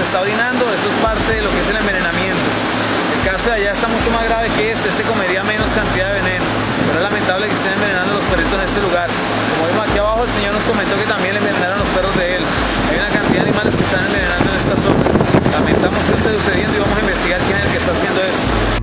está orinando, eso es parte de lo que es el envenenamiento. El caso de allá está mucho más grave que este comería menos cantidad de veneno, pero es lamentable que estén envenenando a los perritos en este lugar. Como vimos aquí abajo, el señor nos comentó que también le envenenaron los perros de él. Hay una cantidad de animales que están envenenando en esta zona. Lamentamos que esto esté sucediendo y vamos a investigar quién es el que está haciendo esto.